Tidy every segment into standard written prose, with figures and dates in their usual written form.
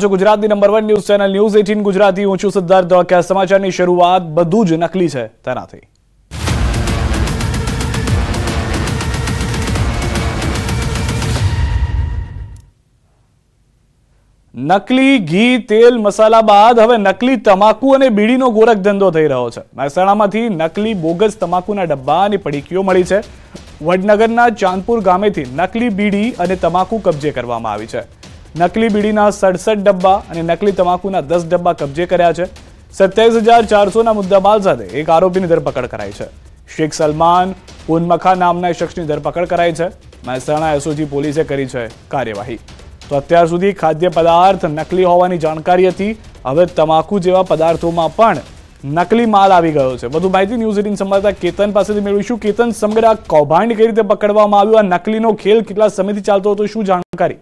ગુજરાતની number 1 news channel news 18 Gujarati. હું છું સિદ્ધાર્થ ધોળકિયા। સમાચારની શરૂઆત બધું જ નકલી છે તેનાથી। નકલી ઘી, તેલ, મસાલા બાદ હવે નકલી તમાકુ અને બીડીનો ગોરખ ધંધો થઈ રહ્યો છે। મહેસાણામાંથી નકલી બોગસ તમાકુના ડબ્બા અને પડીકીઓ મળી છે। વડનગરના ચાંદપુર ગામેથી નકલી બીડી અને તમાકુ કબજે કરવામાં આવી છે। નકલી બીડીના 67 ડબ્બા અને નકલી તમાકુના 10 ડબ્બા કબજે કર્યા છે। 27,400ના મુદ્દામાલ સાથે એક આરોપીની ધરપકડ કરાઈ છે। શેખ સલમાન ઉનમખા નામના શખ્સની ધરપકડ કરાઈ છે। મહેસાણા એસઓજી પોલીસે કરી છે કાર્યવાહી। તો અત્યાર સુધી ખાદ્ય પદાર્થ નકલી હોવાની જાણકારી હતી, હવે તમાકુ જેવા પદાર્થોમાં પણ નકલી માલ આવી ગયો છે। વધુ માહિતી ન્યૂઝ 18 સંવાદદાતા કેતન પાસેથી મેળવીશું। કેતન, સમગ્ર આ કૌભાંડ કઈ રીતે પકડવામાં આવ્યું? આ નકલીનો ખેલ કેટલા સમયથી ચાલતો હતો, શું જાણકારી?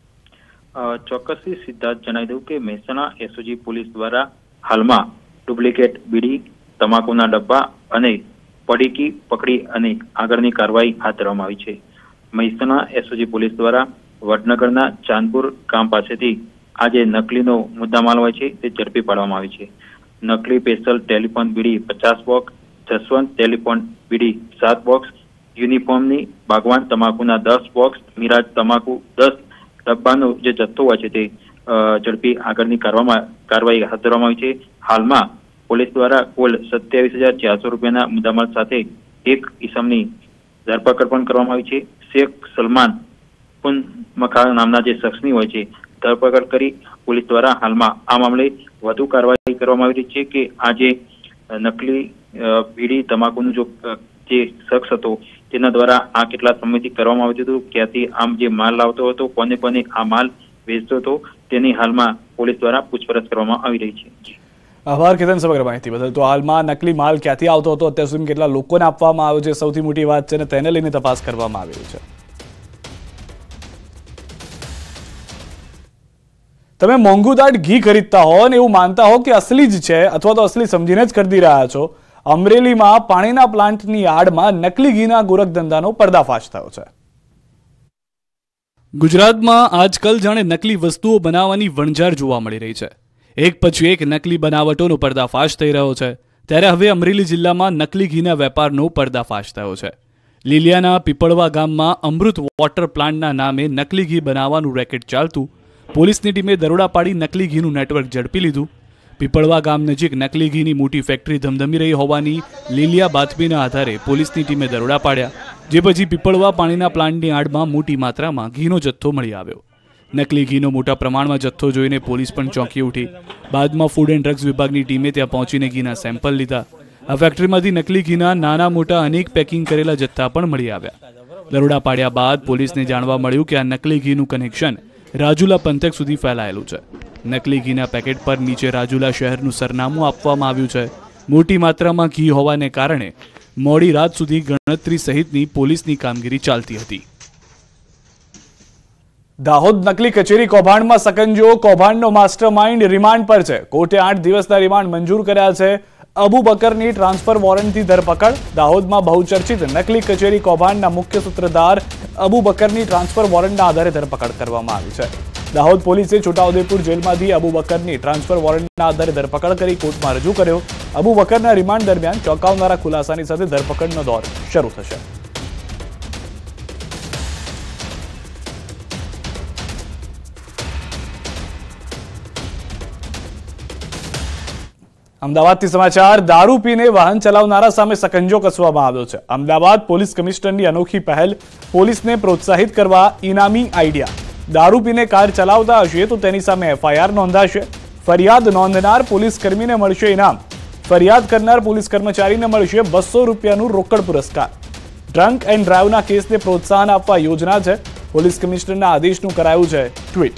ચોક્કસથી સિદ્ધાર્થ જણાવી દઉં કે મહેસાણા એસઓજી પોલીસ દ્વારા હાલમાં ડુપ્લિકેટ બીડી, તમાકુના ડબ્બા અને પડીકી પકડી અને આગળની કાર્યવાહી હાથ ધરવામાં આવી છે। મહેસાણા એસઓજી પોલીસ દ્વારા વડનગરના ચાંદપુર ગામ પાસેથી આ જે નકલીનો મુદ્દામાલ હોય છે તે ઝડપી પાડવામાં આવી છે। નકલી સ્પેશિયલ ટેલિફોન બીડી 50 બોક્સ, જસવંત ટેલિફોન બીડી 7 બોક્સ, યુનિફોર્મની બાગવાન તમાકુના 10 બોક્સ, મિરાજ તમાકુ 10 ડબ્બાનો જે જથ્થો હોય છે તે ઝડપી આગળની કાર્યવાહી હાથ ધરવામાં આવી છે। હાલમાં પોલીસ દ્વારા કુલ 27,400 રૂપિયાના મુદ્દામાલ સાથે એક ઈસમની ધરપકડ પણ કરવામાં આવી છે। શેખ સલમાન મખા નામના જે શખ્સની હોય છે ધરપકડ કરી પોલીસ દ્વારા હાલમાં આ મામલે વધુ કાર્યવાહી કરવામાં આવી રહી છે કે આ જે નકલી બીડી તમાકુનું જે શખ્સ હતો તેના દ્વારા આ કેટલા સમયથી કરવામાં આવતું હતું, ક્યાંથી આમ જે માલ લાવતો હતો, કોને કોને આ માલ વેચતો હતો, તેની હાલમાં પોલીસ દ્વારા પૂછપરછ કરવામાં આવી રહી છે। આભાર કેતન સમગ્ર માહિતી બદલ। તો હાલમાં નકલી માલ ક્યાંથી આવતો હતો, અત્યાર સુધી કેટલા લોકોને આપવામાં આવ્યો છે, સૌથી મોટી વાત છે અને તેને લઈને તપાસ કરવામાં આવી રહી છે। તમે મોંઘુદાટ ઘી ખરીદતા હો અને એવું માનતા હો કે અસલી જ છે અથવા તો અસલી સમજીને જ ખરીદી રહ્યા છો। અમરેલીમાં પાણીના પ્લાન્ટની આડમાં નકલી ઘીના ગોરખ ધંધાનો પર્દાફાશ થયો છે। ગુજરાતમાં આજકાલ જાણે નકલી વસ્તુઓ બનાવવાની વણઝાર જોવા મળી રહી છે। એક પછી એક નકલી બનાવટોનો પર્દાફાશ થઈ રહ્યો છે, ત્યારે હવે અમરેલી જિલ્લામાં નકલી ઘીના વેપારનો પર્દાફાશ થયો છે। લીલિયાના પીપળવા ગામમાં અમૃત વોટર પ્લાન્ટના નામે નકલી ઘી બનાવવાનું રેકેટ ચાલતું। પોલીસની ટીમે દરોડા પાડી નકલી ઘીનું નેટવર્ક ઝડપી લીધું। પીપળવા ગામ નજીક નકલી ઘીની મોટી ફેક્ટરી ધમધમી રહી હોવાની લીલિયા બાતમીના આધારે પોલીસની ટીમે દરોડા પાડ્યા, જે પછી પીપળવા પાણીના પ્લાન્ટની આડમાં મોટી માત્રામાં ઘીનો જથ્થો મળી આવ્યો। નકલી ઘીનો મોટા પ્રમાણમાં જથ્થો જોઈને પોલીસ પણ ચોંકી ઉઠી। બાદમાં ફૂડ એન્ડ ડ્રગ્સ વિભાગની ટીમે ત્યાં પહોંચીને ઘીના સેમ્પલ લીધા। આ ફેક્ટરીમાંથી નકલી ઘીના નાના મોટા અનેક પેકિંગ કરેલા જથ્થા પણ મળી આવ્યા। દરોડા પાડ્યા બાદ પોલીસને જાણવા મળ્યું કે આ નકલી ઘીનું કનેક્શન રાજુલા પંથક સુધી ફેલાયેલું છે। નકલી ઘીના પેકેટ પર નીચે રાજુલા શહેરનું સરનામું આપવામાં આવ્યું છે। મોટી માત્રામાં ઘી હોવાને કારણે મોડી રાત સુધી ગણતરી સહિતની પોલીસની કામગીરી ચાલતી હતી। દાહોદ નકલી કચેરી કૌભાંડમાં સકંજો, કૌભાંડનો માસ્ટરમાઇન્ડ રિમાન્ડ પર છે। કોર્ટે 8 દિવસના રિમાન્ડ મંજૂર કર્યા છે। અબુ બકરની ટ્રાન્સફર વોરંટથી ધરપકડ। દાહોદમાં બહુચર્ચિત નકલી કચેરી કૌભાંડના મુખ્ય સૂત્રધાર અબુ બકરની ટ્રાન્સફર વોરંટના આધારે ધરપકડ કરવામાં આવી છે। દાહોદ પોલીસે છોટાઉદેપુર જેલમાંથી અબુ બકરની ટ્રાન્સફર વોરંટના આધારે ધરપકડ કરી કોર્ટમાં રજૂ કર્યો। અબુ બકરના રિમાન્ડ દરમિયાન ચોંકાવનારા ખુલાસાની સાથે ધરપકડનો દોર શરૂ થશે। અમદાવાદથી સમાચાર। દારૂ પીને વાહન ચલાવનારા સામે સકંજો કસવામાં આવ્યો છે। અમદાવાદ પોલીસ કમિશનરની અનોખી પહેલ, પોલીસને પ્રોત્સાહિત કરવા ઇનામી આઈડિયા। દારૂ પીને કાર ચલાવતા હશે તો તેની સામે એફઆઈઆર નોંધાશે। ફરિયાદ નોંધનાર પોલીસ કર્મીને મળશે ઇનામ। ફરિયાદ કરનાર પોલીસ કર્મચારીને મળશે 200 રૂપિયાનું રોકડ પુરસ્કાર। ડ્રંક એન્ડ ડ્રાઈવના કેસને પ્રોત્સાહન આપવા યોજના છે। પોલીસ કમિશનરના આદેશનું કરાયું છે ટ્વીટ।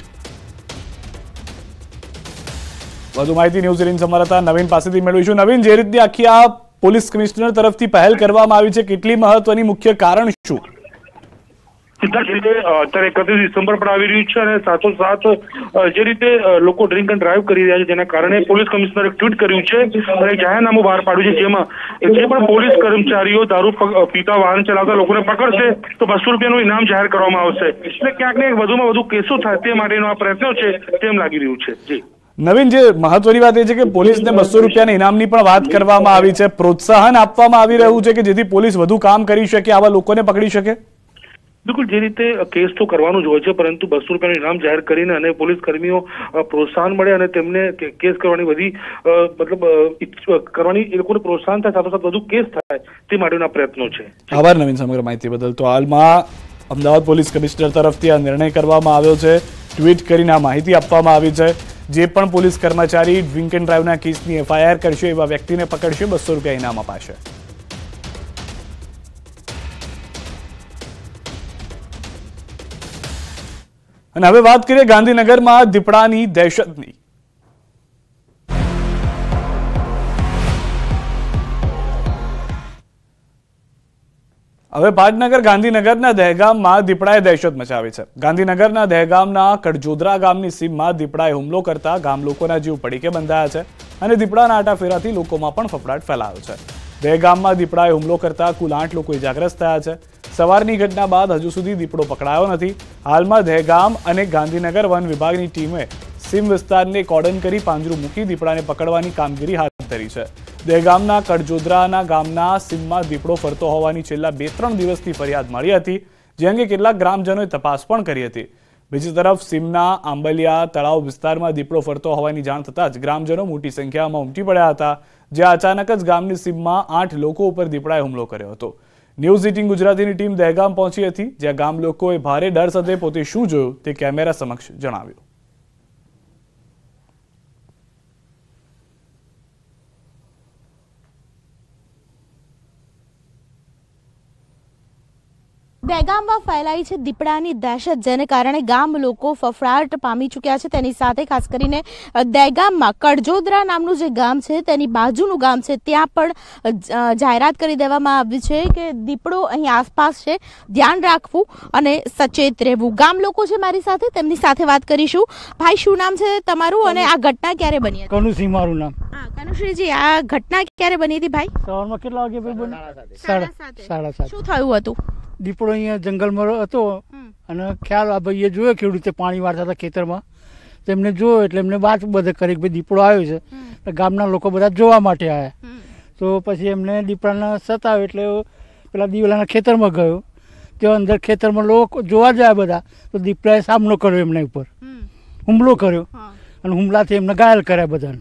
વધુ માહિતી ન્યૂઝ 18 સંવાદદાતા નવીન પાસેથી મેળવીશું। નવીન, જે રીતે આખી આ પોલીસ કમિશનર તરફથી પહેલ કરવામાં આવી છે, કેટલી મહત્વની, મુખ્ય કારણ શું? સિદ્ધાર્થ, જે રીતે અત્યારે 31 ડિસેમ્બર પણ આવી રહ્યું છે અને સાથોસાથ જે રીતે લોકો ડ્રિંક એન્ડ ડ્રાઈવ કરી રહ્યા છે જેના કારણે પોલીસ કમિશનરે ટ્વીટ કર્યું છે અને જાહેરનામું બહાર પાડ્યું છે જેમાં જે પણ પોલીસ કર્મચારીઓ દારૂ પીતા વાહન ચલાવતા લોકોને પકડશે તો 200 રૂપિયાનું ઇનામ જાહેર કરવામાં આવશે. એટલે ક્યાંક ને વધુમાં વધુ કેસો થાય તે માટેનો આ પ્રયત્નો છે તેમ લાગી રહ્યું છે. જી નવીન, જે મહત્વની વાત એ છે કે પોલીસને 200 રૂપિયાના ઇનામની પણ વાત કરવામાં આવી છે. પ્રોત્સાહન આપવામાં આવી રહ્યું છે કે જેથી પોલીસ વધુ કામ કરી શકે, આવા લોકોને પકડી શકે. બિલકુલ, જે રીતે કેસ તો કરવાનું જ હોય છે પરંતુ 200 રૂપિયાનું ઇનામ જાહેર કરીને અને પોલીસ કર્મીઓ પ્રોત્સાહન મળે અને તેમને કેસ કરવાની બધી કરવાની એ લોકોને પ્રોત્સાહન થાય, સાથોસાથ વધુ કેસ થાય તે માટેના પ્રયત્નો છે. આભાર નવીન સમગ્ર માહિતી બદલ. તો હાલમાં અમદાવાદ પોલીસ કમિશનર તરફથી આ નિર્ણય કરવામાં આવ્યો છે. ટ્વીટ કરીને આ માહિતી આપવામાં આવી છે. જે પણ પોલીસ કર્મચારી ડ્રિંક એન્ડ ડ્રાઈવના કેસની FIR કરશે એવા વ્યક્તિને પકડશે, 200 રૂપિયા ઇનામ અપાશે. અને હવે વાત કરીએ ગાંધીનગરમાં દીપડાની દહેશતની. હવે પાટનગર ગાંધીનગરના દહેગામમાં દીપડાએ દહેશત મચાવી છે. ગાંધીનગરના દહેગામના કડજોદરા ગામની સીમમાં દીપડાએ હુમલો કરતા ગામ લોકોના જીવ પડીકે બંધાયા છે અને દીપડાના આટાફેરાથી લોકોમાં પણ ફફડાટ ફેલાયો છે. દહેગામમાં દીપડાએ હુમલો કરતા કુલ 8 લોકો ઇજાગ્રસ્ત થયા છે. સવારની ઘટના બાદ હજુ સુધી દીપડો પકડાયો નથી. હાલમાં દહેગામ અને ગાંધીનગર વન વિભાગની ટીમે સીમ વિસ્તારને કોર્ડન કરી પાંજરું મૂકી દીપડાને પકડવાની કામગીરી હાથ ધરી છે. દહેગામના કડજોદરાના ગામના સીમમાં દીપડો ફરતો હોવાની છેલ્લા 2-3 દિવસથી ફરિયાદ મળી હતી, જે અંગે કેટલાક ગ્રામજનોએ તપાસ પણ કરી હતી. બીજી તરફ સીમના આંબલિયા તળાવ વિસ્તારમાં દીપડો ફરતો હોવાની જાણ થતાં જ ગ્રામજનો મોટી સંખ્યામાં ઉમટી પડ્યા હતા, જ્યાં અચાનક જ ગામની સીમમાં 8 લોકો ઉપર દીપડાએ હુમલો કર્યો હતો. ન્યૂઝ 18 ગુજરાતીની ટીમ દહેગામ પહોંચી હતી, જ્યાં ગામ લોકોએ ભારે ડર સાથે પોતે શું જોયું તે કેમેરા સમક્ષ જણાવ્યું. દહેગામમાં ફેલાઈ છે દીપડાની દહેશત, જેને કારણે ગામ લોકો ફફડાટ પામી ચૂક્યા છે. તેની સાથે ખાસ કરીને દહેગામમાં કડજોદરા નામનું જે ગામ છે તેની બાજુનું ગામ છે ત્યાં પણ જાહેરાત કરી દેવામાં આવી છે કે દીપડો અહીં આસપાસ છે, ધ્યાન રાખવું અને સચેત રહેવું. ગામ લોકો છે મારી સાથે, તેમની સાથે વાત કરીશું. ભાઈ, શું નામ છે તમારું અને આ ઘટના ક્યારે બની હતી? કનુસિંહ મારું નામ. કનુશ્રીજી, આ ઘટના ક્યારે બની હતી ભાઈ? સવારમાં કેટલા વાગે ભાઈ બની? 7:30. શું થયું હતું? દીપડો અહીંયા જંગલમાં હતો અને ખ્યાલ આ ભાઈએ જોયો, ખેડૂતે પાણી વાળતા હતા ખેતરમાં, તો એમને જોયો એટલે એમને વાત બધે કરી કે ભાઈ દીપડો આવ્યો છે. ગામના લોકો બધા જોવા માટે આવ્યા. તો પછી એમને દીપડાના સતાવ્યો એટલે પેલા દિવેલાના ખેતરમાં ગયો. ત્યાં અંદર ખેતરમાં લોકો જોવા જાય બધા, તો દીપડાએ સામનો કર્યો એમના ઉપર, હુમલો કર્યો અને હુમલાથી એમને ઘાયલ કર્યા બધાને.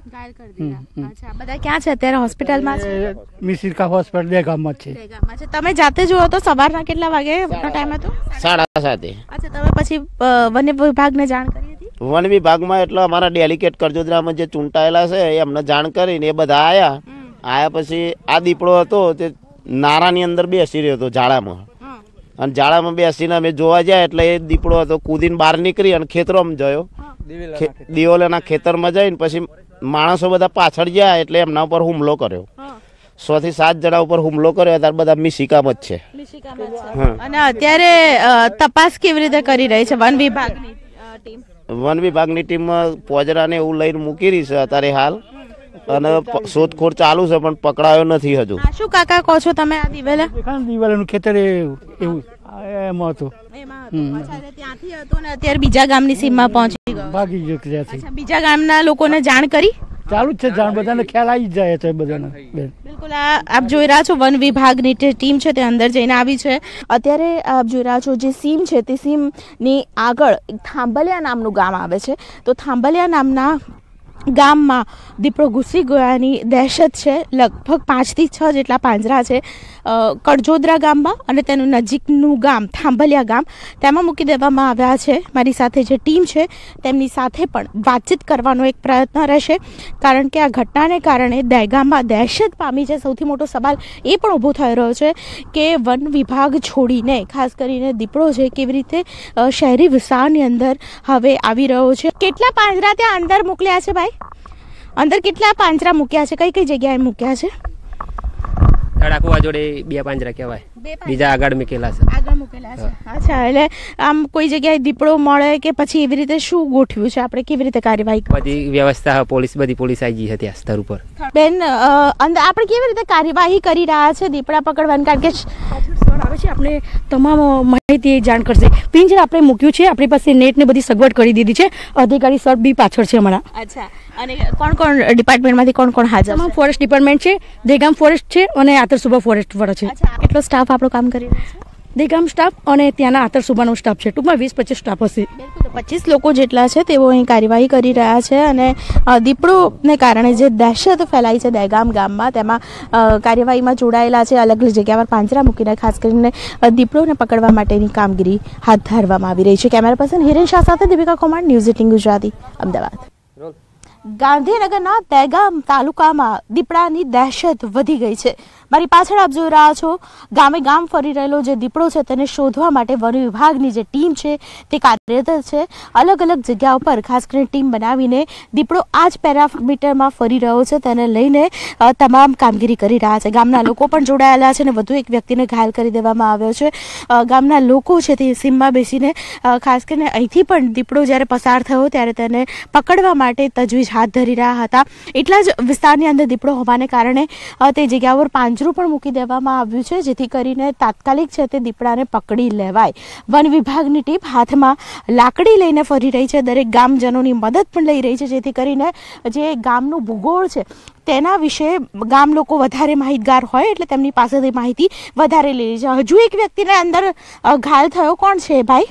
બધા ક્યાં છે અત્યારે? હોસ્પિટલમાં છે? મિસિરકા હોસ્પિટલ દહેગામમાં છે. તમે જાતે જોયો તો સવારના કેટલા વાગે ટાઈમ હતો? 7:30. અચ્છા, તમે પછી વન વિભાગને જાણ કરી હતી? વન વિભાગમાં એટલે અમારા ડેલિકેટ કડજોદરામાં જે ચૂંટાયેલા છે એમને જાણ કરીને એ બધા આયા પછી આ દીપડો હતો તે નારાની અંદર બેસી રહ્યો હતો ઝાડામાં, અને ઝાડામાં બેસીને અમે જોવા જાય એટલે એ દીપડો હતો કૂદીને બહાર નીકળી અને ખેતરોમાં ગયો. દિવેલાના ખેતરમાં જઈને પછી માણસો બધા પાછળ ગયા એટલે એમના ઉપર હુમલો કર્યો. 6 થી 7 જણા ઉપર હુમલો કર્યો. ત્યારે બધા મિસિકામ જ છે. અને અત્યારે તપાસ કેવી રીતે કરી રહી છે વન વિભાગની ટીમ? વન વિભાગની ટીમ પોજરાને એવું લઈને મૂકી રહી છે અત્યારે હાલ, અને શોધખોળ ચાલુ છે પણ પકડાયો નથી હજુ. શું કાકા કહો છો તમે? આ દિવેલા દિવેલાનું ખેતર એવું એમાં હતું, ત્યાંથી હતો ને અત્યારે બીજા ગામની સીમમાં પહોંચી ગયો, ભાગી ગયો ત્યાંથી. બીજા ગામના લોકોને જાણ કરી? ચાલુ જ છે જાણ, બધાને ખ્યાલ આવી જાય છે બધાને. બિલકુલ, આપ જોઈ રહ્યા છો વન વિભાગની ટીમ છે તે અંદર જઈને આવી છે. અત્યારે આપ જોઈ રહ્યા છો જે સીમ છે તે સીમની આગળ થાંભલિયા નામનું ગામ આવે છે. તો થાંભલિયા નામના ગામમાં દીપડો ઘૂસી ગયાની દહેશત છે. લગભગ 5 થી 6 જેટલા પાંજરા છે કડજોદરા ગામમાં, અને તેનું નજીકનું ગામ થાંભલિયા ગામ તેમાં મૂકી દેવામાં આવ્યા છે. મારી સાથે જે ટીમ છે તેમની સાથે પણ વાતચીત કરવાનો એક પ્રયત્ન રહેશે, કારણ કે આ ઘટનાને કારણે દહેગામમાં દહેશત પામી છે. સૌથી મોટો સવાલ એ પણ ઊભો થઈ રહ્યો છે કે વન વિભાગ છોડીને ખાસ કરીને દીપડો છે કેવી રીતે શહેરી વિસ્તારની અંદર હવે આવી રહ્યો છે. કેટલા પાંજરા ત્યાં અંદર મોકલ્યા છે ભાઈ? અંદર કેટલા પાંજરા મૂક્યા છે? કઈ કઈ જગ્યાએ મૂક્યા છે? તળાકુવા જોડે 2 પાંજરા કહેવાય. બીજા આગળ મૂકેલા છે. આગળ મૂકેલા છે. અચ્છા, એટલે આમ કોઈ જગ્યાએ દીપડો મળે કે પછી એવી રીતે શું ગોઠવ્યું છે આપણે, કેવી રીતે કાર્યવાહી બધી વ્યવસ્થા બધી પોલીસ આવી ગઈ હતી આ સ્થળ ઉપર. બેન, આપણે કેવી રીતે કાર્યવાહી કરી રહ્યા છે દીપડા પકડવાની? કારણ કે આવે છે આપણે તમામ માહિતી જાણ કરશે. પિંજર આપણે મૂક્યું છે, આપણી પાસે નેટ ને બધી સગવડ કરી દીધી છે. અધિકારી સર બી પાછળ છે અમારા. અચ્છા, અને કોણ ડિપાર્ટમેન્ટમાંથી કોણ હાજર? તમામ ફોરેસ્ટ ડિપાર્ટમેન્ટ છે, દેગામ ફોરેસ્ટ છે અને આતરસુબા ફોરેસ્ટ વાળા છે. અચ્છા, કેટલો સ્ટાફ આપણું કામ કરી રહ્યો છે? દેગામ સ્ટાફ અને ત્યાંના આતરસુબાનો સ્ટાફ છે. ટૂંકમાં 20-25 સ્ટાફ હશે. 25 લોકો જેટલા છે તેઓ અહીં કાર્યવાહી કરી રહ્યા છે અને દીપડોને કારણે જે દહેશત ફેલાઈ છે દહેગામ ગામમાં, તેમાં કાર્યવાહીમાં જોડાયેલા છે. અલગ અલગ જગ્યા પર પાંજરા મૂકીને ખાસ કરીને દીપડોને પકડવા માટેની કામગીરી હાથ ધરવામાં આવી રહી છે. કેમેરા પર્સન હિરેન શાહ સાથે દીપિકા કુમાર, ન્યૂઝ 18 ગુજરાતી, અમદાવાદ. ગાંધીનગરના દહેગામ તાલુકામાં દીપડાની દહેશત વધી ગઈ છે. મારી પાછળ આપ જોઈ રહ્યા છો, ગામે ગામ ફરી રહેલો જે દીપડો છે તેને શોધવા માટે વન વિભાગની જે ટીમ છે તે કાર્યરત છે. અલગ અલગ જગ્યાઓ પર ખાસ કરીને ટીમ બનાવીને દીપડો આ જ પેરામીટરમાં ફરી રહ્યો છે તેને લઈને તમામ કામગીરી કરી રહ્યા છે. ગામના લોકો પણ જોડાયેલા છે અને વધુ એક વ્યક્તિને ઘાયલ કરી દેવામાં આવ્યો છે. ગામના લોકો છે તે સીમમાં બેસીને ખાસ કરીને અહીંથી પણ દીપડો જ્યારે પસાર થયો ત્યારે તેને પકડવા માટે તજવીજ હાથ ધરી રહ્યા હતા. એટલા જ વિસ્તારની અંદર દીપડો હોવાને કારણે તે જગ્યા પર પાંજરું પણ મૂકી દેવામાં આવ્યું છે, જેથી કરીને તાત્કાલિક છે તે દીપડાને પકડી લેવાય. વન વિભાગની ટીમ હાથમાં લાકડી લઈને ફરી રહી છે, દરેક ગામજનોની મદદ પણ લઈ રહી છે, જેથી કરીને જે ગામનું ભૂગોળ છે તેના વિશે ગામ લોકો વધારે માહિતગાર હોય એટલે તેમની પાસેથી માહિતી વધારે લઈ રહી છે. હજુ એક વ્યક્તિને અંદર ઘાયલ થયો. કોણ છે ભાઈ?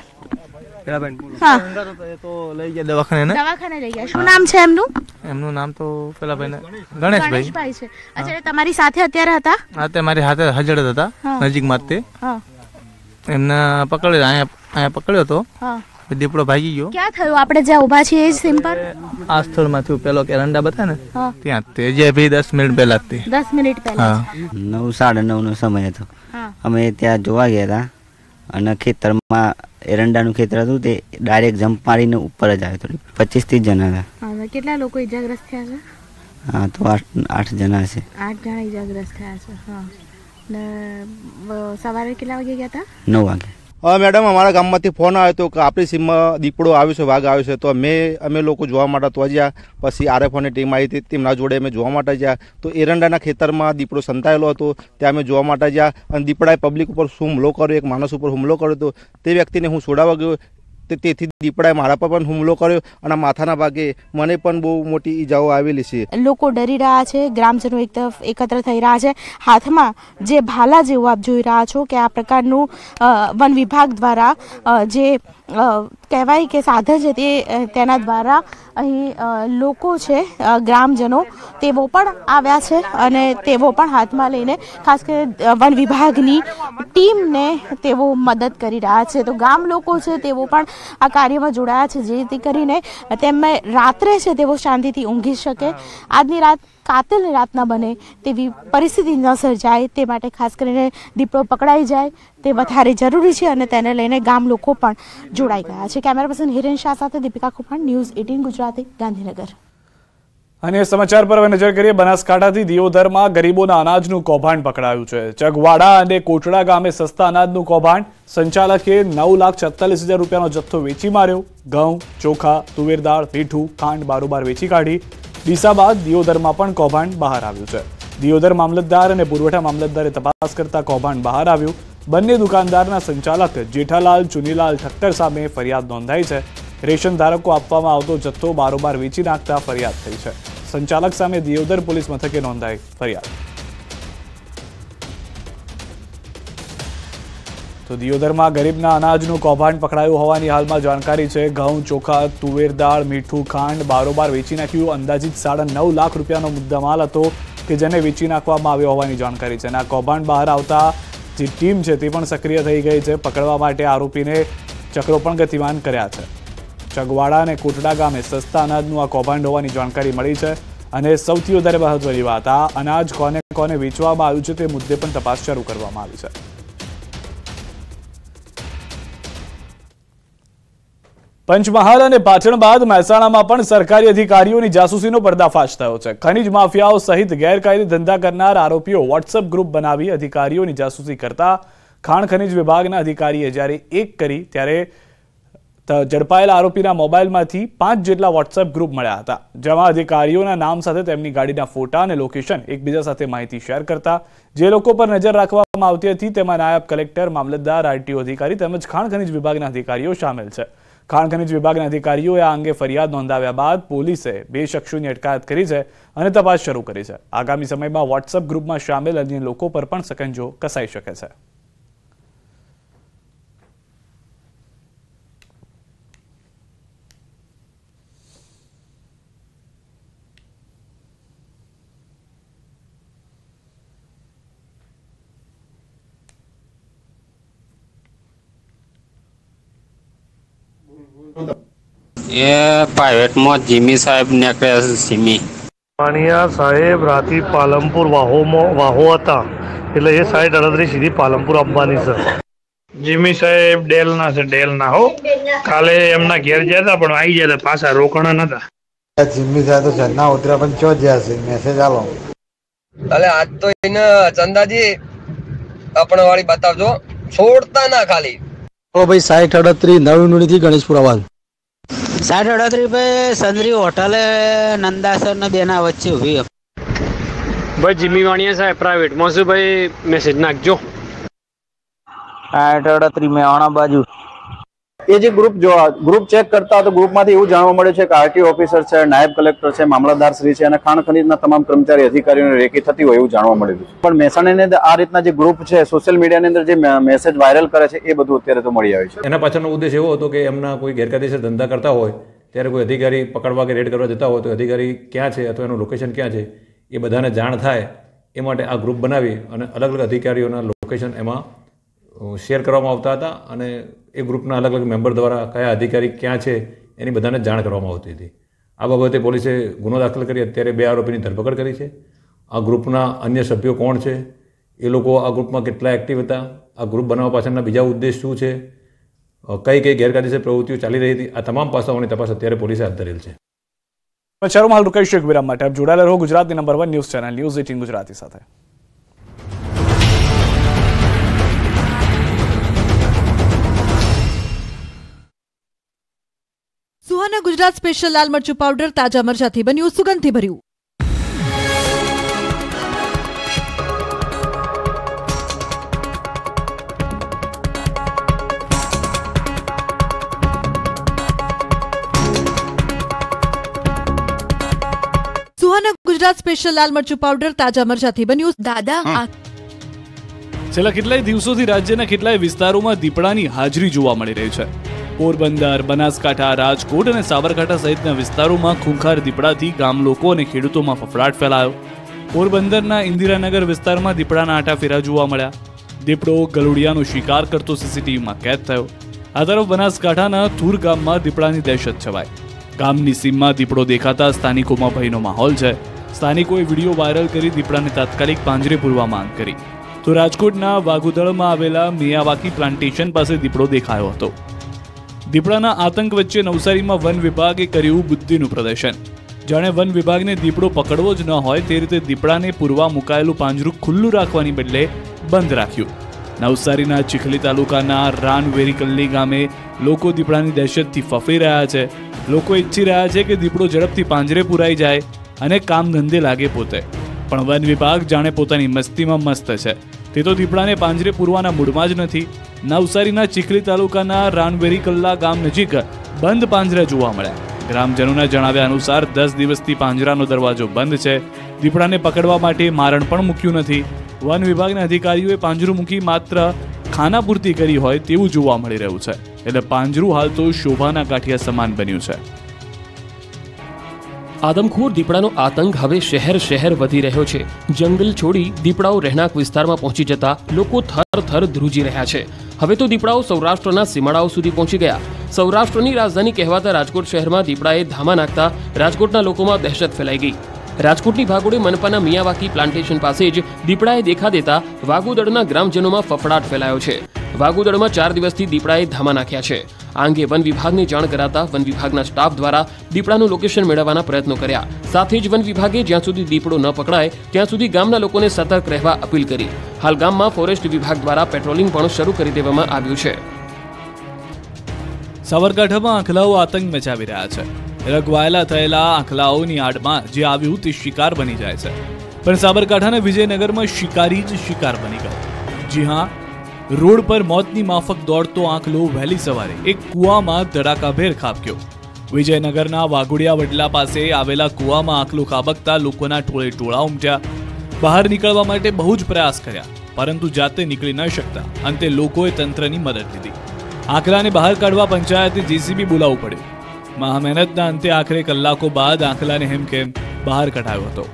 દવાખાને લઈ ગયા. શું નામ છે એમનું? એમનું નામ તો પેલા ભાઈ ગણેશભાઈ છે. અચ્છા, તમારી સાથે અત્યારે હતા? હા, તે મારી હાથે હાજર હતા નજીકમાં જ. તે એમને પકડ્યો, અહીંયા પકડ્યો હતો. દીપડો ભાગી ગયો. ક્યાં થયું? આપણે જ્યાં ઉભા છીએ સીમ પર આ સ્થળમાં થયું. પેલો એરંડા બતા ને ત્યાં તે જે ભાઈ 10 મિનિટ પહેલા જ. 10 મિનિટ પહેલા 9:30 નો સમય હતો. અમે ત્યાં જોવા ગયા હતા અને ખેતરમાં એરંડાનું ખેતર હતું, તે ડાયરેક્ટ જમ્પ મારીને ઉપર જ આવ્યો હતો. 25-30 જણા હતા. કેટલા લોકો ઇજાગ્રસ્ત થયા છે? હા, તો 8 જણા છે. 8 જણા ઇજાગ્રસ્ત થયા છે. હા, ને સવારે કેટલા વાગે ગયા હતા? 9 વાગે. મેડમ, અમારા ગામમાંથી ફોન આવ્યો હતો કે આપણી સીમમાં દીપડો આવ્યો છે, વાઘ આવ્યો છે. તો અમે લોકો જોવા માટે તો જ્યાં પછી આરએફઓની ટીમ આવી હતી, તેમના જોડે અમે જોવા માટે જ્યાં તો એરંડાના ખેતરમાં દીપડો સંતાયેલો હતો, ત્યાં અમે જોવા માટે જ્યાં અને દીપડાએ પબ્લિક ઉપર શું હુમલો કર્યો, એક માણસ ઉપર હુમલો કર્યો હતો. તે વ્યક્તિને હું છોડાવવા ગયો, તેથી દીપડાએ મારા પર પણ હુમલો કર્યો અને માથાના ભાગે મને પણ બહુ મોટી ઈજાઓ આવેલી છે. લોકો ડરી રહ્યા છે, ગ્રામજનો એક તરફ એકત્ર થઈ રહ્યા છે. હાથમાં જે ભાલા જેવું આપ જોઈ રહ્યા છો કે આ પ્રકારનું વન વિભાગ દ્વારા જે કહેવાય કે સાધન છે તેના દ્વારા અહીં લોકો છે, ગ્રામજનો તેઓ પણ આવ્યા છે અને તેઓ પણ હાથમાં લઈને ખાસ કરીને વન વિભાગની ટીમને તેઓ મદદ કરી રહ્યા છે. તો ગામ લોકો છે તેઓ પણ આ કાર્યમાં જોડાયા છે, જેથી કરીને તેમને રાત્રે છે તેઓ શાંતિથી ઊંઘી શકે. આજની રાત કાતિલ રાત ન બને તેવી પરિસ્થિતિ ન સર્જાય તે માટે ખાસ કરીને દીપડો પકડાઈ જાય તે વધારે જરૂરી છે અને તેને લઈને ગામ લોકો પણ જોડાઈ ગયા છે. કેમેરા પર્સન હિરેન શાહ સાથે દીપિકા કુમાર, ન્યૂઝ 18 ગુજરાતી, ગાંધીનગર. અને સમાચાર પર હવે નજર કરીએ. બનાસકાંઠાથી દિયોદરમાં ગરીબોના અનાજનું કૌભાંડ પકડાયું છે. ચગવાડા અને કોટડા ગામે સસ્તા અનાજનું કૌભાંડ. સંચાલકે 9,46,000 રૂપિયાનો જથ્થો વેચી માર્યો. ઘઉં, ચોખા, તુવેર દાળ, મીઠું, ખાંડ બારોબાર વેચી કાઢી. ડીસા બાદ દિયોદરમાં પણ કૌભાંડ બહાર આવ્યું છે. દિયોદર મામલતદાર અને પુરવઠા મામલતદારે તપાસ કરતા કૌભાંડ બહાર આવ્યું. બંને દુકાનદારના સંચાલક જેઠાલાલ ચુનીલાલ ઠક્કર સામે ફરિયાદ નોંધાઈ છે. રેશન ધારકો આપવામાં આવતો જથ્થો બારોબાર વેચી નાખતા ફરિયાદ થઈ છે. સંચાલક સામે દિયોદર પોલીસ મથકે નોંધાઈ ફરિયાદ. તો દિયોદરમાં ગરીબના અનાજનું કૌભાંડ પકડાયું હોવાની હાલમાં જાણકારી છે. ઘઉં, ચોખા, તુવેર દાળ, મીઠું, ખાંડ બારોબાર વેચી નાખ્યું. અંદાજિત 9.5 લાખ રૂપિયાનો મુદ્દામાલ હતો કે જેને વેચી નાખવામાં આવ્યો હોવાની જાણકારી છે. અને આ કૌભાંડ બહાર આવતા જે ટીમ છે તે પણ સક્રિય થઈ ગઈ છે. પકડવા માટે આરોપીને ચક્રો પણ ગતિમાન કર્યા છે. ચગવાડા અને કોટડા ગામે સસ્તા અનાજનું આ કૌભાંડ હોવાની જાણકારી મળી છે. અને સૌથી વધારે મહત્વની વાત, આ અનાજ કોને કોને વેચવામાં આવ્યું છે તે મુદ્દે પણ તપાસ શરૂ કરવામાં આવી છે. પંચમહાલ અને પાટણ બાદ મહેસાણામાં પણ સરકારી અધિકારીઓની જાસૂસીનો પર્દાફાશ થયો છે. ખનીજ માફિયાઓ સહિત ગેરકાયદે ધંધા કરનાર આરોપીઓ વોટ્સએપ ગ્રુપ બનાવી અધિકારીઓની જાસૂસી કરતા ખાણ ખનીજ વિભાગના અધિકારીએ જ્યારે એક કરી ત્યારે ઝડપાયેલા આરોપીના મોબાઈલમાંથી 5 જેટલા વોટ્સએપ ગ્રુપ મળ્યા હતા, જેમાં અધિકારીઓના નામ સાથે તેમની ગાડીના ફોટા અને લોકેશન એકબીજા સાથે માહિતી શેર કરતા. જે લોકો પર નજર રાખવામાં આવતી હતી તેમાં નાયબ કલેક્ટર, મામલતદાર, આરટીઓ અધિકારી તેમજ ખાણ ખનીજ વિભાગના અધિકારીઓ સામેલ છે. ખાણ ખનીજ વિભાગના અધિકારીઓએ આ અંગે ફરિયાદ નોંધાવ્યા બાદ પોલીસે 2 શખ્સોની અટકાયત કરી છે અને તપાસ શરૂ કરી છે. આગામી સમયમાં વોટ્સએપ ગ્રુપમાં સામેલ અન્ય લોકો પર પણ સકંજો કસાઈ શકે છે. એ પ્રાઇવેટમાં જીમી સાહેબ નીકળ્યા છે. જીમી વાણિયા સાહેબ રાતી પાલનપુર વાહો હતા, એટલે એ સાઈડ 38 સીધી પાલનપુર આવવાની છે. જીમી સાહેબ ડેલના છે, ડેલના હો. કાલે એમના ઘેર ગયા હતા પણ આવી ગયા હતા, પાછા રોકાણા નતા. જીમી સાહેબ તો ચંદા ઉતર્યા પણ ચો જ્યાં છે મેસેજ આલો. અલે આજ તો એને ચંદાજી આપણે વાળી બતાવજો, છોડતા ના ખાલી. ઓ ભાઈ 6038 નવી થી ગણેશપુર આવાજ. 6038 पे संदरी होटल नंदासर ने बेना वच्चे हुई भाई जिम्मी वाणिया साहब प्राइवेट मोसे भाई मैसेज नाखजो 6038 में आना बाजू ये जो ग्रुप चेक करता तो ग्रुप में એવું જાણવા મળે છે કે આરટીઓ ઓફિસર છે, નાયબ કલેક્ટર છે, મામલતદાર શ્રી છે અને ખાણ ખનીજના તમામ કર્મચારી અધિકારીઓને રેકી થતી હોય એવું જાણવા મળ્યું છે. પણ મહેસાણાની અંદર આ રીતના જે ગ્રુપ છે સોશિયલ મીડિયાની અંદર જે મેસેજ વાયરલ કરે છે એ બધું અત્યારે તો મળી આવે છે. એના પાછળનો ઉદ્દેશ એવો હતો કે એમના કોઈ ગેરકાયદેસર ધંધા કરતા હોય ત્યારે કોઈ અધિકારી પકડવા કે રેડ કરવા જતા હોય તો અધિકારી ક્યાં છે અથવા એનું લોકેશન ક્યાં છે એ બધાને જાણ થાય એ માટે આ ગ્રુપ બનાવી અને અલગ અલગ અધિકારીઓના લોકેશન એમાં શેર કરવામાં આવતા હતા અને એ ગ્રુપના અલગ અલગ મેમ્બર દ્વારા કયા અધિકારી ક્યાં છે એની બધાને જાણ કરવામાં આવતી હતી. આ બાબતે પોલીસે ગુનો દાખલ કરી અત્યારે 2 આરોપીની ધરપકડ કરી છે. આ ગ્રુપના અન્ય સભ્યો કોણ છે, એ લોકો આ ગ્રુપમાં કેટલા એક્ટિવ હતા, આ ગ્રુપ બનાવવા પાછળના બીજા ઉદ્દેશ શું છે, કઈ ગેરકાયદેસર પ્રવૃત્તિઓ ચાલી રહી હતી, આ તમામ પાસાઓની તપાસ અત્યારે પોલીસે હાથ ધરેલ છે. સમાચારોમાં હાલ રોકાઈશું એક વિરામ માટે. આપ જોડાયેલા રહો ગુજરાતની number 1 news channel news 18 Gujarati સાથે. સુહાના ગુજરાત સ્પેશિયલ લાલ મરચું પાવડર તાજા મરચાથી બન્યું, સુગંધથી ભર્યું. સુહાના ગુજરાત સ્પેશિયલ લાલ મરચું પાવડર તાજા મરચાથી બન્યું. દાદા છેલ્લા કેટલાય દિવસોથી રાજ્યના કેટલાય વિસ્તારોમાં દીપડાની હાજરી જોવા મળી રહી છે. પોરબંદર, બનાસકાંઠા, રાજકોટ અને સાબરકાંઠા સહિતના વિસ્તારોમાં ખૂંખાર દીપડાથી ગામ લોકો અને ખેડૂતોમાં ફફડાટ ફેલાયો. પોરબંદરના ઇન્દિરાનગર વિસ્તારમાં દીપડાના આંટાફેરા જોવા મળ્યા. દીપડો ગલુડિયાનો શિકાર કરતો સીસીટીવીમાં કેદ થયો. આ તરફ બનાસકાંઠાના થુર ગામમાં દીપડાની દહેશત છવાઈ. ગામની સીમમાં દીપડો દેખાતા સ્થાનિકોમાં ભયનો માહોલ છે. સ્થાનિકોએ વિડીયો વાયરલ કરી દીપડાને તાત્કાલિક પાંજરે પૂરવા માંગ કરી. તો રાજકોટના વાઘુદળમાં આવેલા મિયાવાકી પ્લાન્ટેશન પાસે દીપડો દેખાયો હતો. દીપડાના આતંક વચ્ચે નવસારીમાં વન વિભાગે કર્યું બુદ્ધિનું પ્રદર્શન. જાણે વન વિભાગને દીપડો પકડવો જ ન હોય તે રીતે દીપડાને પૂરવા મુકાયેલું પાંજરું ખુલ્લું રાખવાની બદલે બંધ રાખ્યું. નવસારીના ચીખલી તાલુકાના રાનવેરીકલ્લી ગામે લોકો દીપડાની દહેશતથી ફફી રહ્યા છે. લોકો ઈચ્છી રહ્યા છે કે દીપડો ઝડપથી પાંજરે પુરાઈ જાય અને કામ ધંધે લાગે પોતે. પણ વન વિભાગ જાણે પોતાની મસ્તીમાં મસ્ત છે. તે તો દીપડાને પાંજરે પૂરવાના મૂડમાં જ નથી. નવસારીના ચીખલી તાલુકાના રાનવેરીકલ્લા ગામ નજીક બંધ પાંજરા જોવા મળ્યા. ગ્રામજનોના જણાવ્યા અનુસાર 10 દિવસથી પાંજરાનો દરવાજો બંધ છે. દીપડાને પકડવા માટે મારણ પણ મૂક્યું નથી. વન વિભાગના અધિકારીઓએ પાંજરું મૂકી માત્ર ખાનાપૂર્તિ કરી હોય તેવું જોવા મળી રહ્યું છે. એટલે પાંજરું હાલ તો શોભાના કાઠિયા સમાન બન્યું છે. આદમખોર દીપડાનો આતંક હવે શહેર વધી રહ્યો છે. જંગલ છોડી દીપડાઓ રહેણાંક વિસ્તારમાં પહોંચી જતા લોકો થર ધ્રુજી રહ્યા છે. હવે તો દીપડાઓ સૌરાષ્ટ્રના સીમાડાઓ સુધી પહોંચી ગયા. સૌરાષ્ટ્રની રાજધાની કહેવાતા રાજકોટ શહેરમાં દીપડાએ ધામા નાખતા રાજકોટના લોકોમાં દહેશત ફેલાઈ ગઈ. રાજકોટની ભાગોળે મનપાના મિયાવાકી પ્લાન્ટેશન પાસે જ દીપડાએ દેખા દેતા વાગુદળના ગ્રામજનોમાં ફફડાટ ફેલાયો છે. વાગુદળમાં 4 દિવસથી દીપડાએ ધામા નાખ્યા છે. આ અંગે વન વિભાગને જાણ કરાતા વન વિભાગના સ્ટાફ દ્વારા દીપડાનું લોકેશન મેળવવાના પ્રયત્નો કર્યા. સાથે જ વન વિભાગે જ્યાં સુધી દીપડો ન પકડાય ત્યાં સુધી ગામના લોકોને સતર્ક રહેવા અપીલ કરી. હાલ ગામમાં ફોરેસ્ટ વિભાગ દ્વારા પેટ્રોલિંગ પણ શરૂ કરી દેવામાં આવ્યું છે. સાબરકાંઠામાં આંખલાઓ આતંક મચાવી રહ્યા છે. રગવાયેલા થયેલા આંખલાઓની આડમાં જે આવ્યું તે શિકાર બની જાય છે. પણ સાબરકાંઠાના વિજયનગરમાં શિકારી જ શિકાર બની ગયો. જી હા, રોડ પર મોતની માફક દોડતો આંખલો વહેલી સવારે એક કૂવામાં ધડાકાભેર ખાબક્યો. વિજયનગરના વાઘોડિયા વડલા પાસે આવેલા કૂવામાં આંખલો ખાબકતા લોકોના ટોળે ટોળા ઉમટ્યા. બહાર નીકળવા માટે બહુ જ પ્રયાસ કર્યા, પરંતુ જાતે નીકળી ન શકતા અંતે લોકોએ તંત્રની મદદ લીધી. આંખલાને બહાર કાઢવા પંચાયતે જેસીબી બોલાવવું પડ્યું. મહામહેનતના અંતે આખરે કલાકો બાદ આંખલાને હેમખેમ બહાર કઢાયો હતો.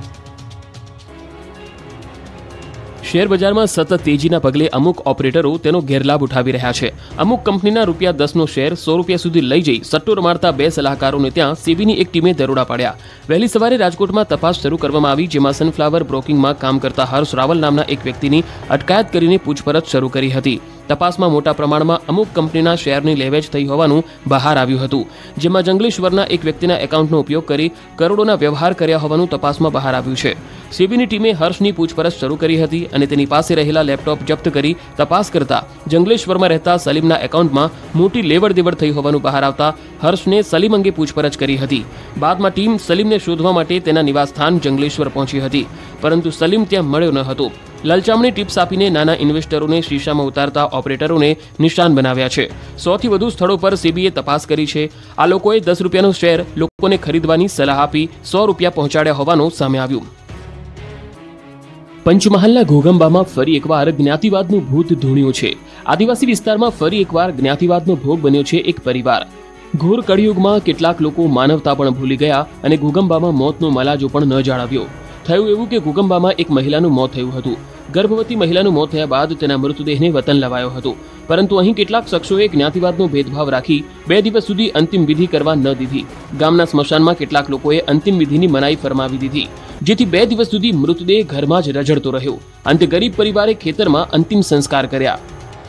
શેરબજારમાં સતત તેજીના પગલે અમુક ઓપરેટરો તેનો ગેરલાભ ઉઠાવી રહ્યા છે. અમુક કંપનીના ₹10નો શેર ₹100 સુધી લઈ જઈ સટ્ટો રમાડતા 2 સલાહકારોને ત્યાં સેબીની એક ટીમે દરોડા પાડ્યા. વહેલી સવારે રાજકોટમાં તપાસ શરૂ કરવામાં આવી, જેમાં સનફ્લાવર બ્રોકિંગમાં કામ કરતા હર્ષ રાવલ નામના એક વ્યક્તિની અટકાયત કરીને પૂછપરછ શરૂ કરી હતી. તપાસમાં મોટા પ્રમાણમાં અમુક કંપનીના શેરની લેવેચ થઈ હોવાનું બહાર આવ્યું હતું, જેમાં જંગલેશ્વરના એક વ્યક્તિના એકાઉન્ટનો ઉપયોગ કરી કરોડોના વ્યવહાર કર્યા હોવાનું તપાસમાં બહાર આવ્યું છે. સેબીની ટીમે હર્ષની પૂછપરછ શરૂ કરી હતી અને તેની પાસે રહેલા લેપટોપ જપ્ત કરી તપાસ કરતા જંગલેશ્વરમાં રહેતા સલીમના એકાઉન્ટમાં મોટી લેવડ દેવડ થઈ હોવાનું બહાર આવતા હર્ષને સલીમ અંગે પૂછપરછ કરી હતી. બાદમાં ટીમ સલીમને શોધવા માટે તેના નિવાસસ્થાન જંગલેશ્વર પહોંચી હતી, પરંતુ સલીમ ત્યાં મળ્યો ન હતો. લલચામણી ટિપ્સ આપીને નાના ઇન્વેસ્ટરોને શીશામાં ઉતારતા ઓપરેટરોને નિશાન બનાવ્યા છે. 100થી વધુ સ્થળો પર સેબીએ તપાસ કરી છે. આ લોકોએ ₹10નો શેર લોકોને ખરીદવાની સલાહ આપી ₹100 પહોંચાડ્યા હોવાનું સામે આવ્યું. પંચમહાલના ઘોગંબામાં ફરી એકવાર જ્ઞાતિવાદનું ભૂત ધૂણ્યું છે. આદિવાસી વિસ્તારમાં ફરી એકવાર જ્ઞાતિવાદનો ભોગ બન્યો છે એક પરિવાર. ઘોર કળિયુગમાં કેટલાક લોકો માનવતા પણ ભૂલી ગયા અને ઘોગંબામાં મોતનો મલાજો પણ ન જાળવ્યો. થયું એવું કે ઘોગંબામાં એક મહિલાનું મોત થયું હતું. ગર્ભવતી મહિલાનું મોત થયા બાદ તેના મૃતદેહને વતન લવાયો હતો, પરંતુ અહીં કેટલાક શખ્સોએ જ્ઞાતિવાદનો ભેદભાવ રાખી 2 દિવસ સુધી અંતિમ વિધિ કરવા ન દીધી. ગામના સ્મશાનમાં કેટલાક લોકોએ અંતિમ વિધિની મનાઈ ફરમાવી દીધી, જેથી 2 દિવસ સુધી મૃતદેહ ઘરમાં જ રઝળતો રહ્યો. અંતે ગરીબ પરિવારે ખેતરમાં અંતિમ સંસ્કાર કર્યા.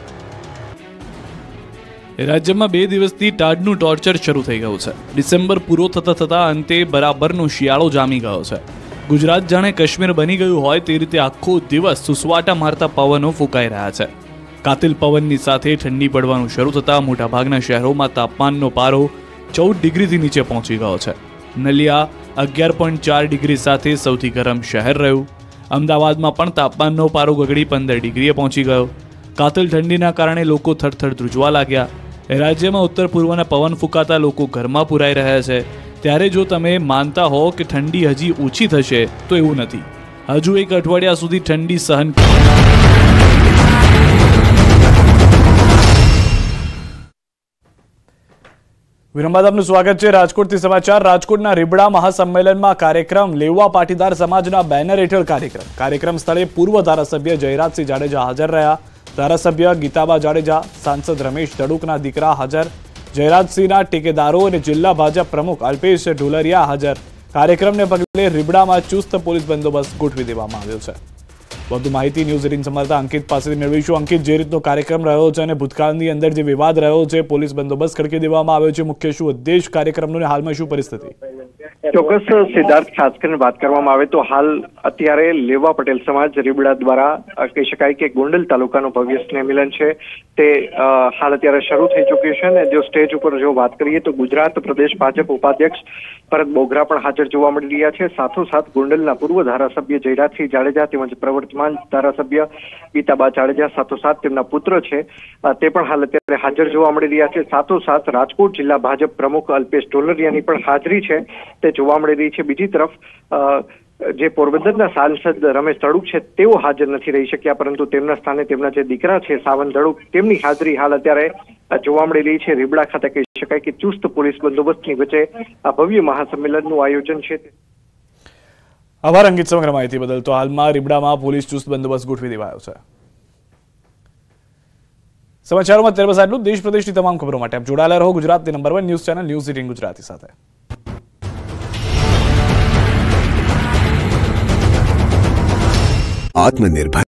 રાજ્યમાં 2 દિવસથી ટાઢનું ટોર્ચર શરૂ થઈ ગયું છે. ડિસેમ્બર પૂરો થતા અંતે બરાબરનો શિયાળો જામી ગયો છે. ગુજરાત જાણે કાશ્મીર બની ગયું હોય તે રીતે આખો દિવસ સુસવાટા મારતા પવનો ફૂંકાઈ રહ્યા છે. કાતિલ પવનની સાથે ઠંડી પડવાનું શરૂ થતાં મોટાભાગના શહેરોમાં તાપમાનનો પારો 14 ડિગ્રીથી નીચે પહોંચી ગયો છે. નલિયા 11.4 ડિગ્રી સાથે સૌથી ગરમ શહેર રહ્યું. અમદાવાદમાં પણ તાપમાનનો પારો ગગડી 15 ડિગ્રીએ પહોંચી ગયો. કાતિલ ઠંડીના કારણે લોકો થરથર ધ્રુજવા લાગ્યા. રાજ્યમાં ઉત્તર પૂર્વના પવન ફૂંકાતા લોકો ઘરમાં પુરાઈ રહ્યા છે. ત્યારે જો તમે માનતા હો કે ઠંડી હજી ઓછી થશે, તો એવું નથી. હજુ 1 અઠવાડિયા સુધી ઠંડી સહન. વિરામ બાદ આપનું સ્વાગત છે. રાજકોટથી સમાચાર. રાજકોટના રીબડા મહાસંમેલનમાં કાર્યક્રમ. લેવા પાટીદાર સમાજના બેનર હેઠળ કાર્યક્રમ સ્થળે પૂર્વ ધારાસભ્ય જયરાજસિંહ જાડેજા હાજર રહ્યા. ધારાસભ્ય ગીતાબા જાડેજા, સાંસદ રમેશ ધડુકના દીકરા હાજર. જયરાજસિંહના ટેકેદારો અને જિલ્લા ભાજપ પ્રમુખ અલ્પેશ ઢોલરિયા હાજર. કાર્યક્રમને પગલે રીબડામાં ચુસ્ત પોલીસ બંદોબસ્ત ગોઠવી દેવામાં આવ્યો છે. વધુ માહિતી ન્યૂઝ 18 સંવાદદાતા અંકિત પાસેથી મેળવીશું. અંકિત, જે રીતનો કાર્યક્રમ રહ્યો છે અને ભૂતકાળની અંદર જે વિવાદ રહ્યો છે, પોલીસ બંદોબસ્ત ખડકી દેવામાં આવ્યો છે, મુખ્ય શું ઉદ્દેશ કાર્યક્રમનો અને હાલમાં શું પરિસ્થિતિ? ચોક્કસ સિદ્ધાર્થ, ખાસ કરીને વાત કરવામાં આવે તો હાલ અત્યારે લેવા પટેલ સમાજ રીબડા દ્વારા કહી શકાય કે ગોંડલ તાલુકાનું ભવ્ય સ્નેહ મિલન છે તે હાલ અત્યારે શરૂ થઈ ચૂક્યું છે. અને જો સ્ટેજ ઉપર જો વાત કરીએ તો ગુજરાત પ્રદેશ ભાજપ ઉપાધ્યક્ષ ભરત બોગરા પણ હાજર જોવા મળી રહ્યા છે. સાથોસાથ ગોંડલના પૂર્વ ધારાસભ્ય જયરાજસિંહ જાડેજા તેમજ પ્રવર્તમાન ધારાસભ્ય ગીતાબા જાડેજા સાથોસાથ તેમના પુત્ર છે તે પણ હાલ અત્યારે હાજર જોવા મળી રહ્યા છે. સાથોસાથ રાજકોટ જિલ્લા ભાજપ પ્રમુખ અલ્પેશ ઢોલરિયાની પણ હાજરી છે તે જોવા મળી રહી છે. બીજી તરફ જે પોરબંદરના સાંસદ રમેશ ધડુક છે તેઓ હાજર નથી રહી શક્યા, પરંતુ તેમના સ્થાને તેમના જે દીકરા છે સાવન ધડુક, તેમની હાજરી હાલ અત્યારે જોવા મળી રહી છે. રીબડા ખાતે કહી શકાય કે ચુસ્ત પોલીસ બંદોબસ્તની વચ્ચે આ ભવ્ય મહાસંમેલનનું આયોજન છે. આભાર અંકિત સમગ્ર માહિતી બદલ. તો હાલમાં રીબડામાં પોલીસ ચુસ્ત બંદોબસ્ત ગોઠવી દેવાયો છે. સમાચારોમાં અત્યારે બસ આટલું. દેશ પ્રદેશની તમામ ખબરો માટે આપ જોડાયેલા રહો ગુજરાતની number 1 news channel news 18 Gujarati સાથે. आत्मनिर्भर